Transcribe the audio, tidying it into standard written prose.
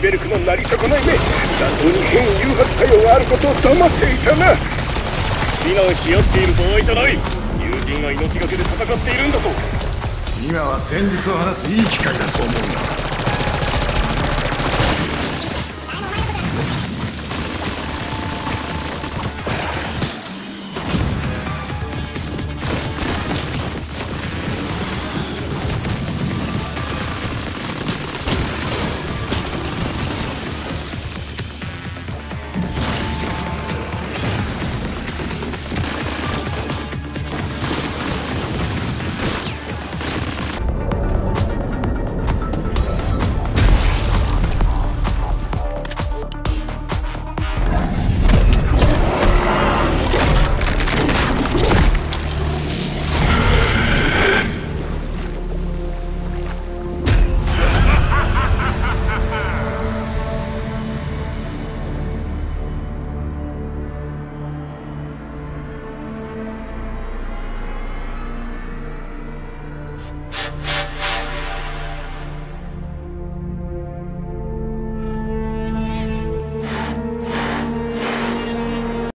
ベルクのなり損ないめ、弾頭に変誘発作用があることを黙っていたな。非難し合っている場合じゃない。友人が命がけで戦っているんだぞ。 今は戦術を話すいい機会だと思うんだ。